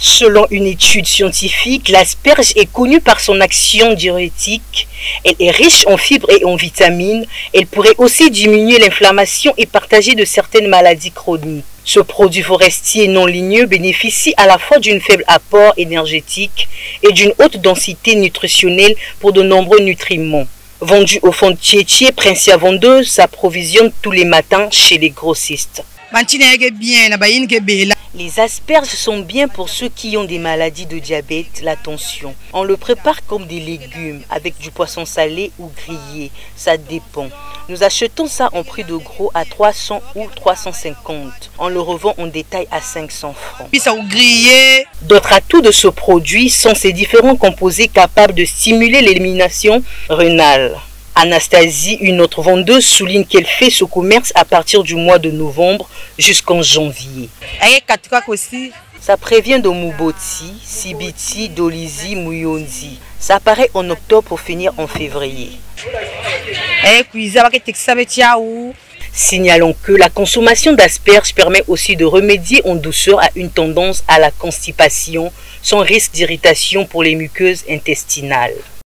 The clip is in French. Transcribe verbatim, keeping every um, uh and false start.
Selon une étude scientifique, l'asperge est connue par son action diurétique. Elle est riche en fibres et en vitamines. Elle pourrait aussi diminuer l'inflammation et partager de certaines maladies chroniques. Ce produit forestier non ligneux bénéficie à la fois d'un faible apport énergétique et d'une haute densité nutritionnelle pour de nombreux nutriments. Vendu au fond de Tietché, Princia vendeuse s'approvisionne tous les matins chez les grossistes. Les asperges sont bien pour ceux qui ont des maladies de diabète, la tension. On le prépare comme des légumes, avec du poisson salé ou grillé, ça dépend. Nous achetons ça en prix de gros à trois cents ou trois cent cinquante. On le revend en détail à cinq cents francs. D'autres atouts de ce produit sont ses différents composés capables de stimuler l'élimination rénale. Anastasie, une autre vendeuse, souligne qu'elle fait ce commerce à partir du mois de novembre jusqu'en janvier. Ça prévient de Muboti, Sibiti, Dolizi, Muyonzi. Ça apparaît en octobre pour finir en février. Signalons que la consommation d'asperges permet aussi de remédier en douceur à une tendance à la constipation sans risque d'irritation pour les muqueuses intestinales.